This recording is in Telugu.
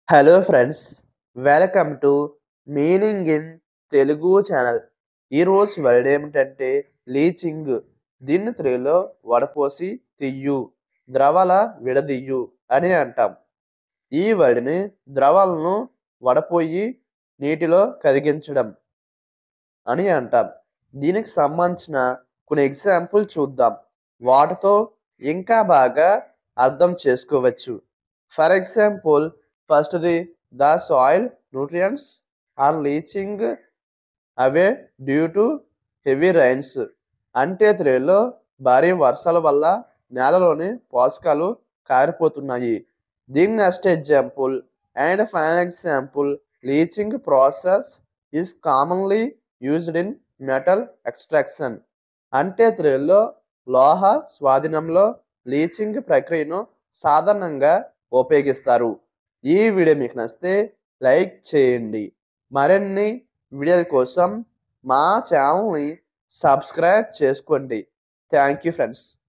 Hello friends, welcome to meaning in Telugu channel. ఈరోజు వర్డ్ ఏమిటంటే లీచింగ్. దీన్ని తెలుగులో వడపోసి తీయు, ద్రవాల విడదీయు అని అంటాం. ఈ వర్డ్ని ద్రవాలను వడపోయి నీటిలో కరిగించడం అని అంటాం. దీనికి సంబంధించిన కొన్ని ఎగ్జాంపుల్ చూద్దాం. వాటితో ఇంకా బాగా అర్థం చేసుకోవచ్చు. ఫర్ ఎగ్జాంపుల్, ఫస్ట్‌ది the soil nutrients are leaching away due to heavy rains. అంటే తెలుగులో భారీ వర్షాల వల్ల నేలలోని పోషకాలు కారిపోతున్నాయి. దీని next example and final example, leaching process is commonly used in metal extraction. అంటే తెలుగులో లోహ స్వాధీనంలో లీచింగ్ ప్రక్రియను సాధారణంగా ఉపయోగిస్తారు. ఈ వీడియో మీకు నచ్చితే లైక్ చేయండి. మరిన్ని వీడియోల కోసం మా ఛానల్ని సబ్స్క్రైబ్ చేసుకోండి. Thank you friends.